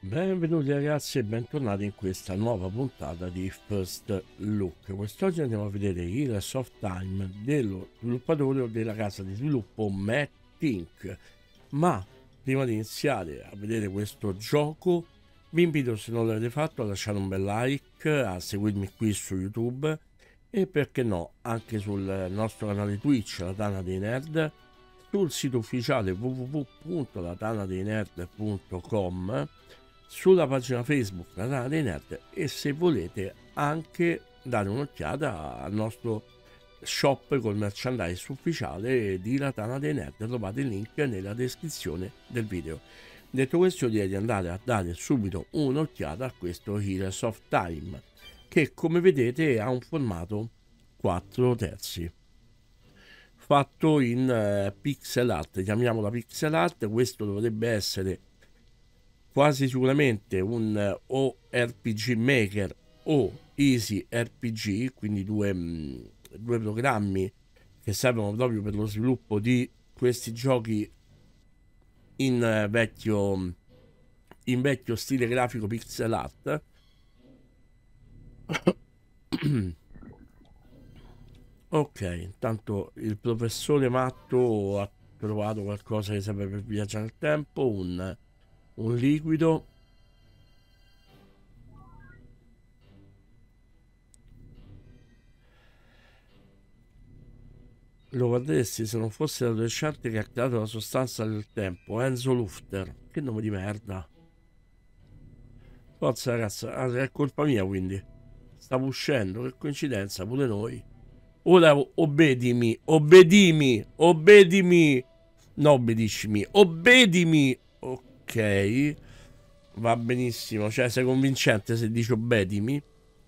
Benvenuti ragazzi e bentornati in questa nuova puntata di First Look. Quest'oggi andiamo a vedere il soft time dello sviluppatore o della casa di sviluppo Mattink. Ma prima di iniziare a vedere questo gioco vi invito, se non l'avete fatto, a lasciare un bel like, a seguirmi qui su YouTube e perché no anche sul nostro canale Twitch, La Tana dei Nerd, sul sito ufficiale www.latanadeinerd.com, sulla pagina Facebook La Tana dei Nerd e, se volete, anche dare un'occhiata al nostro shop col merchandise ufficiale di La Tana dei Nerd. Trovate il link nella descrizione del video. Detto questo, direi di andare a dare subito un'occhiata a questo Heroes of Time, che come vedete ha un formato 4 terzi fatto in pixel art, chiamiamola pixel art. Questo dovrebbe essere quasi sicuramente un o RPG Maker o Easy RPG, quindi due programmi che servono proprio per lo sviluppo di questi giochi in vecchio stile grafico pixel art. Ok, intanto il professore Matto ha trovato qualcosa che serve per viaggiare nel tempo, un liquido. Lo guarderesti se non fosse l'adolescente che ha creato la sostanza del tempo, Enzo Lufter. Che nome di merda. Forza ragazza, è colpa mia quindi. Stavo uscendo, che coincidenza, pure noi. Ora obbedimi, obbedimi. No, obbediscimi, obbedimi. Ok, va benissimo, cioè sei convincente se dici obbedimi.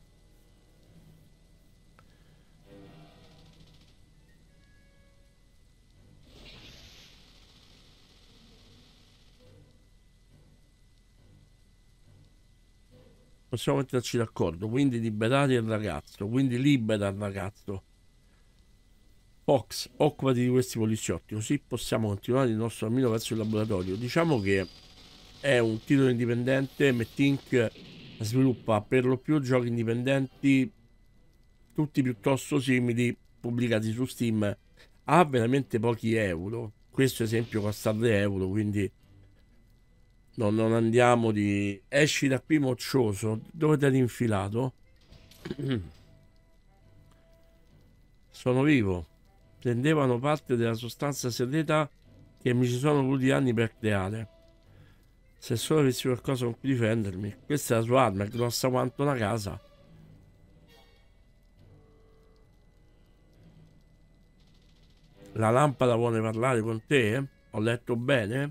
Possiamo metterci d'accordo, quindi liberare il ragazzo, quindi libera il ragazzo. Fox, occupati di questi poliziotti, così possiamo continuare il nostro cammino verso il laboratorio. Diciamo che è un titolo indipendente. Mattink sviluppa per lo più giochi indipendenti, tutti piuttosto simili, pubblicati su Steam. Ha veramente pochi euro. Questo esempio costa 3 euro, quindi non andiamo di... Esci da qui moccioso, dove ti hai infilato? Sono vivo. Prendevano parte della sostanza segreta che mi ci sono voluti anni per creare. Se solo avessi qualcosa con cui difendermi. Questa è la sua arma, è grossa quanto una casa. La lampada vuole parlare con te? Ho letto bene?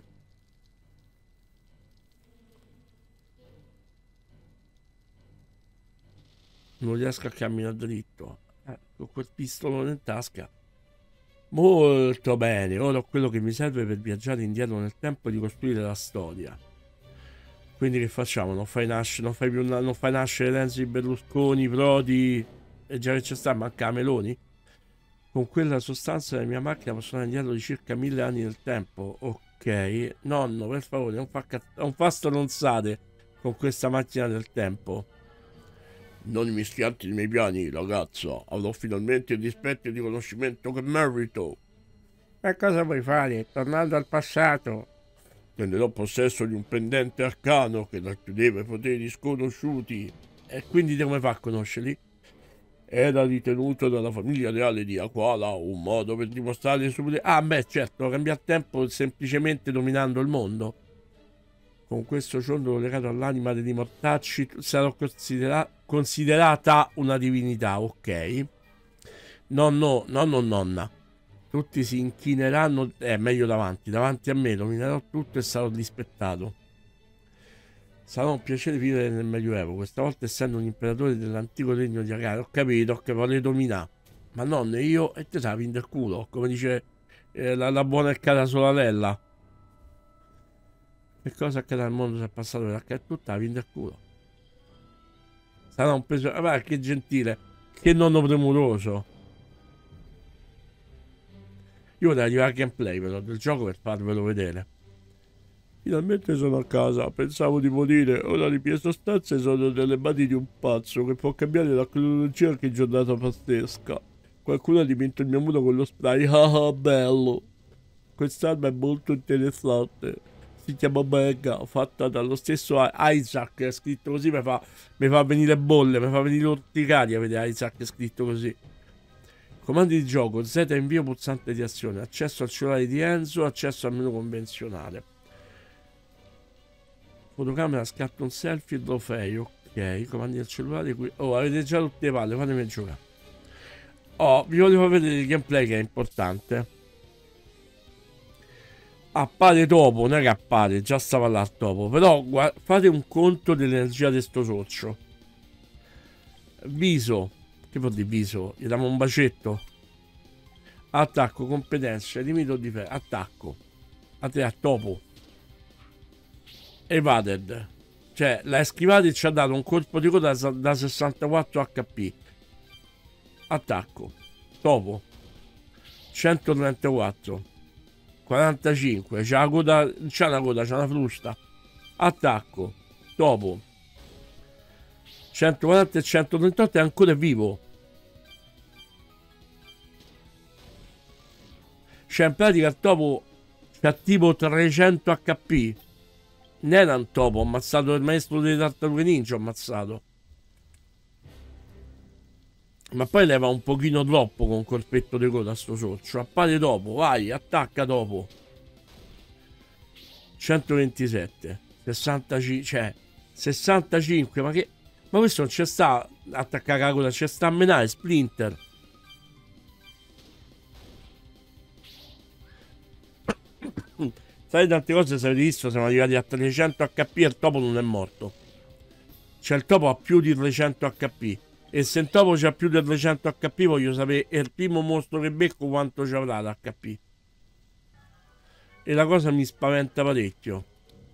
Non riesco a camminare dritto. Con quel pistolone in tasca. Molto bene, ora ho quello che mi serve per viaggiare indietro nel tempo e ricostruire la storia. Quindi che facciamo? Non fai nascere Renzi, Berlusconi, Prodi e già che c'è sta, manca Meloni? Con quella sostanza della mia macchina posso andare indietro di circa 1000 anni nel tempo. Ok, nonno, per favore, non fa stronzate con questa macchina del tempo. Non mischiarti nei miei piani, ragazzo. Avrò finalmente il rispetto e il riconoscimento che merito. E cosa vuoi fare? Tornando al passato? Prenderò possesso di un pendente arcano che racchiudeva i poteri sconosciuti. E quindi come fa a conoscerli? Era ritenuto dalla famiglia reale di Aquala un modo per dimostrare il suo potere. Ah, beh, certo, cambiare tempo semplicemente dominando il mondo. Con questo ciondolo legato all'anima degli mortacci sarò considerata una divinità, ok? Nonna. Tutti si inchineranno, meglio davanti a me, dominerò tutto e sarò rispettato. Sarà un piacere vivere nel Medioevo, questa volta essendo un imperatore dell'antico regno di Agare. Ho capito che vorrei dominare. Ma nonno, io e te sapi del culo, come dice la buona e cara sorella. Che cosa accadrà al mondo se è passato per accadere tutta la vinta del culo? Sarà un peso... Ah, che gentile, che nonno premuroso. Io vorrei arrivare al gameplay però del gioco per farvelo vedere. Finalmente sono a casa, pensavo di morire, ora le mie sostanze sono nelle mani di un pazzo che può cambiare la cronologia anche in giornata pazzesca. Qualcuno ha dipinto il mio muro con lo spray, ah bello! Quest'arma è molto interessante, si chiama Mega, fatta dallo stesso Isaac, è scritto così, mi fa venire bolle, mi fa venire orticaria, vede Isaac è scritto così. Comandi di gioco, Z invio pulsante di azione, accesso al cellulare di Enzo, accesso al menu convenzionale. Fotocamera, scatta un selfie, trofei, ok, comandi del cellulare qui. Oh, avete già tutte le palle, fatemi giocare. Oh, vi volevo vedere il gameplay che è importante. Appare dopo, non è che appare, già stava là dopo. Però fate un conto dell'energia di sto sorcio. Viso, che vuol dire viso? Gli diamo un bacetto. Attacco, competenza, limito di fe. Attacco. A te, a topo. Evaded. Cioè, la schivata ci ha dato un colpo di coda da 64 HP. Attacco. Topo. 134. 45. C'ha la coda. C'ha una coda, c'ha una frusta. Attacco. Topo. 140 e 138 è ancora vivo. Cioè, in pratica il topo c'ha tipo 300 HP. Non era un topo, ho ammazzato il maestro delle tartarughe ninja, ho ammazzato. Ma poi leva un pochino troppo con colpetto di coda sto sorcio. Appare dopo, vai, attacca dopo. 127. 65, cioè 65, ma che... Ma questo non c'è sta attaccare la coda, c'è sta a menare, Splinter. Sai, tante cose se avete visto, siamo arrivati a 300 HP e il topo non è morto. Cioè il topo ha più di 300 HP. E se il topo c'ha più di 300 HP voglio sapere il primo mostro che becco quanto ci avrà d'HP. E la cosa mi spaventa parecchio.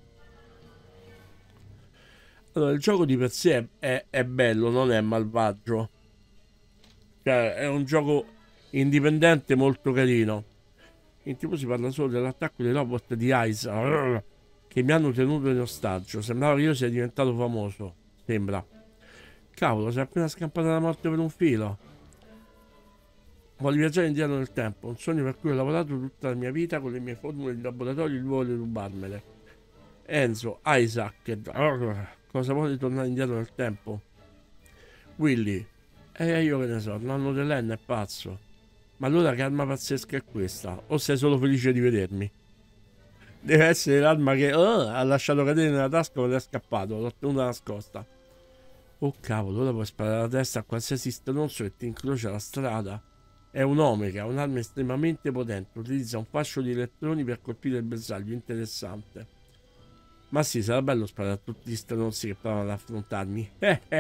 Allora, il gioco di per sé è bello, non è malvagio. Cioè, è un gioco indipendente molto carino. In TV si parla solo dell'attacco dei robot di Isaac che mi hanno tenuto in ostaggio. Sembrava che io sia diventato famoso. Sembra. Cavolo, si è appena scampata la morte per un filo. Voglio viaggiare indietro nel tempo. Un sogno per cui ho lavorato tutta la mia vita con le mie formule di laboratorio. Lui vuole rubarmele. Enzo, Isaac. Cosa vuole tornare indietro nel tempo? Willy. Io che ne so, il nonno dell'Enna è pazzo. Ma allora che arma pazzesca è questa? O sei solo felice di vedermi? Deve essere l'arma che ha lasciato cadere nella tasca quando è scappato. L'ho tenuta nascosta. Oh cavolo, ora puoi sparare la testa a qualsiasi stronzo che ti incrocia la strada. È un Omega, un'arma estremamente potente. Utilizza un fascio di elettroni per colpire il bersaglio. Interessante. Ma sì, sarà bello sparare a tutti gli stronzi che provano ad affrontarmi.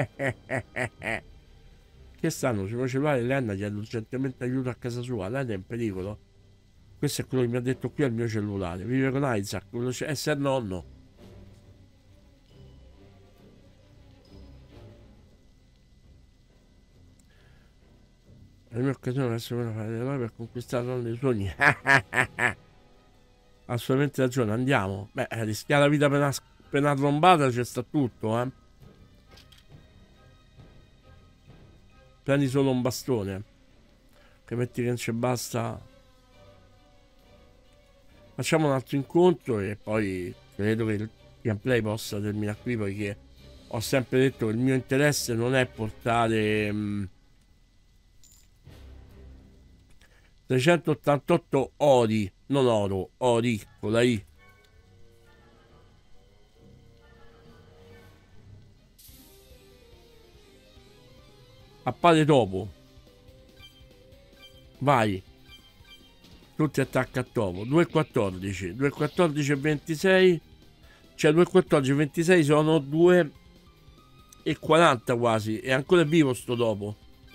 Che stanno sul mio cellulare? Lenna chiede urgentemente aiuto a casa sua. Lenna è in pericolo. Questo è quello che mi ha detto qui al mio cellulare. Vive con Isaac, essere nonno. La mia occasione per essere fare l'eroe per conquistare la donna dei sogni. Assolutamente ragione, andiamo. Beh, rischiare la vita per una trombata c'è sta tutto, eh. Prendi solo un bastone. Che metti che non ci basta. Facciamo un altro incontro e poi credo che il gameplay possa terminare qui, poiché ho sempre detto che il mio interesse non è portare 388 ori, non oro, ori con la I. Appare dopo. Vai. Tutti attacca a topo. 2,14. 2,14 e 26. Cioè 2,14 e 26 sono 2,40 quasi. È ancora vivo sto topo.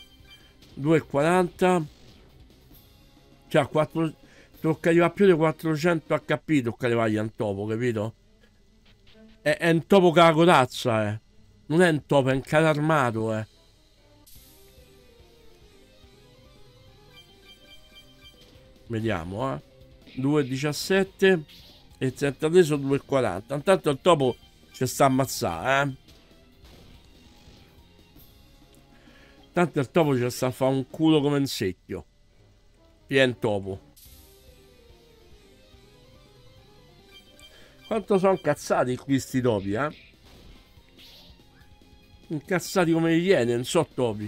2,40. Cioè 4. Tocca arrivare a più di 400 HP. Tocca arrivare a un topo, capito? È un topo con la corazza, eh. Non è un topo, è un carro armato, eh. Vediamo, 2,17. e il 33 sono 2,40. Intanto il topo ci sta a ammazzare, Tanto il topo ci sta a fare un culo come un secchio. Vien topo. Quanto sono incazzati questi topi, Incazzati come gli iene, non so topi.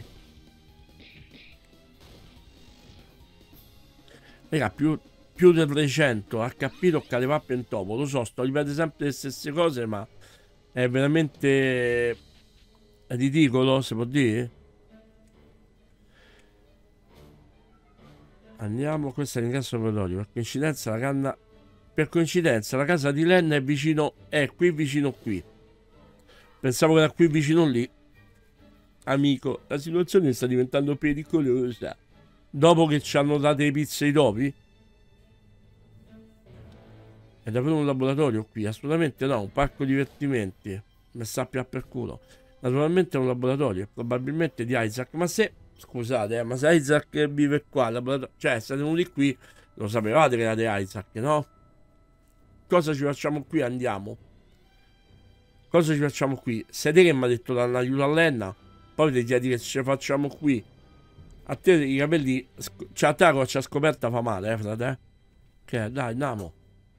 Raga, più del 300 HP tocca le pappe in topo. Lo so, sto ripetendo sempre le stesse cose, ma è veramente ridicolo, si può dire? Andiamo, questo è l'ingresso operatorio. Per coincidenza la casa di Len è vicino, è qui vicino qui. Pensavo che era qui vicino lì. Amico, la situazione sta diventando pericolosa. Dopo che ci hanno dato le pizze ai topi? È davvero un laboratorio qui? Assolutamente no, un parco divertimenti. Mi sta più per culo. Naturalmente è un laboratorio, probabilmente di Isaac. Ma se, scusate, ma se Isaac vive qua, cioè siete venuti qui, lo sapevate che era di Isaac, no? Cosa ci facciamo qui? Andiamo. Cosa ci facciamo qui? Siete che mi ha detto danno aiuto a Lenna? Poi ti chiedi che ci facciamo qui. A te i capelli, cioè a te la coccia scoperta fa male, frate? Che dai, andiamo.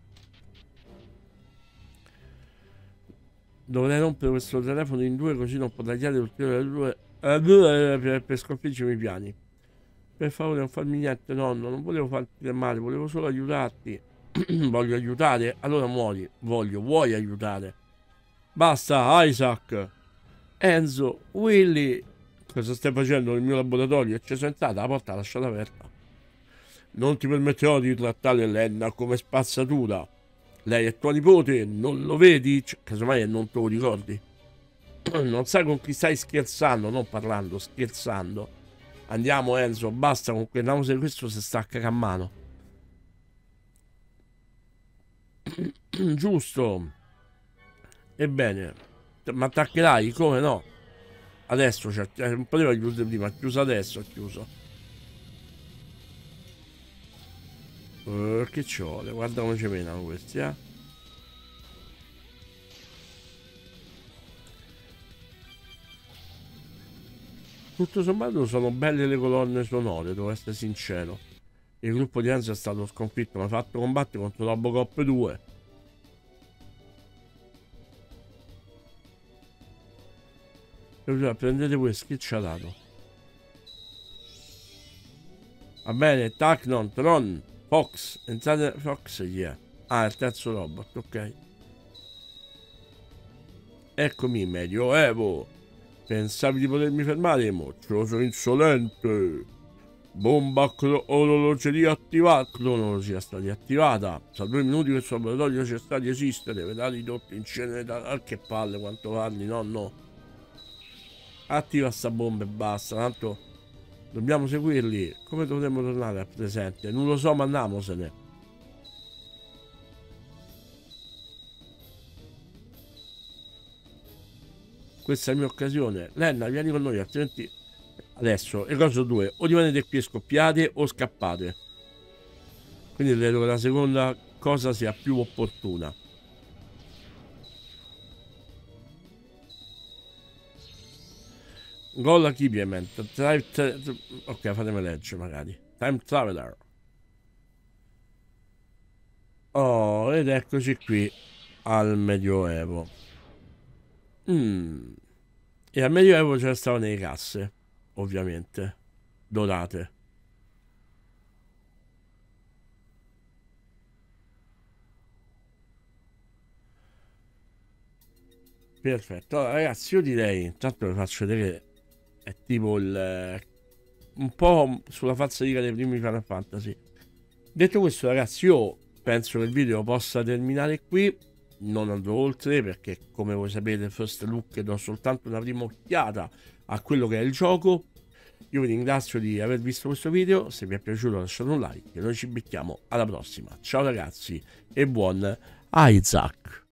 Dovrei rompere questo telefono in due, così non potrei tagliare ulteriori due per sconfiggere i miei piani. Per favore non farmi niente, nonno, non volevo farti del male, volevo solo aiutarti. Voglio aiutare? Allora muori. Vuoi aiutare? Basta, Isaac. Enzo, Willy. Cosa stai facendo nel mio laboratorio? Ci sono entrata, la porta lasciata aperta. Non ti permetterò di trattare Lenna come spazzatura. Lei è tua nipote, non lo vedi? Casomai non te lo ricordi. Non sai con chi stai scherzando, non parlando, scherzando. Andiamo Enzo, basta con quelle nausea, questo si stacca a mano. Giusto. Ebbene, ma attaccherai? Come no? Adesso, cioè, non poteva chiudere prima, ha chiuso adesso, ha chiuso. Che ci vuole? Guarda come ci menano questi, Tutto sommato sono belle le colonne sonore, devo essere sincero. Il gruppo di Enzo è stato sconfitto, mi ha fatto combattere contro Robocop 2. Prendete questo, chi ci ha dato? Va bene, Tacnon, Tron, Fox, entrate Fox, yeah. Ah, il terzo robot, ok. Eccomi, Medioevo. Pensavi di potermi fermare, moccioso insolente. Bomba orologeria attivata. Cronologia sta riattivata. Tra 2 minuti questo laboratorio cessa di esistere. Verrà ridotto in cenere da... Che palle quanto parli, no. Attiva sta bomba e basta. Tanto dobbiamo seguirli. Come dovremmo tornare al presente? Non lo so, ma andiamosene. Questa è la mia occasione. Lenna, vieni con noi, altrimenti... Adesso, le cose due. O rimanete qui e scoppiate o scappate. Quindi credo che la seconda cosa sia più opportuna. Goal achievement. Ok, fatemi leggere magari. Time Traveler. Oh, ed eccoci qui al Medioevo. E al Medioevo c'era stavano le casse, ovviamente, dorate. Perfetto, allora, ragazzi, io direi, intanto vi faccio vedere, è tipo il... un po' sulla falsariga dei primi Final Fantasy. Detto questo, ragazzi, io penso che il video possa terminare qui. Non andrò oltre perché, come voi sapete, first look do soltanto una prima occhiata a quello che è il gioco. Io vi ringrazio di aver visto questo video. Se vi è piaciuto lasciate un like e noi ci becchiamo alla prossima. Ciao ragazzi e buon Isaac.